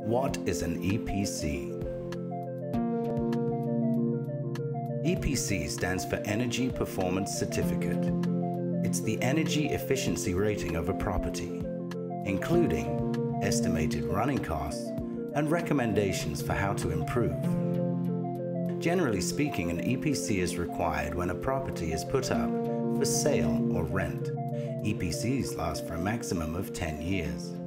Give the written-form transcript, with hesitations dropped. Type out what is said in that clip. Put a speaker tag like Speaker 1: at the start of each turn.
Speaker 1: What is an EPC? EPC stands for Energy Performance Certificate. It's the energy efficiency rating of a property, including estimated running costs and recommendations for how to improve. Generally speaking, an EPC is required when a property is put up for sale or rent. EPCs last for a maximum of 10 years.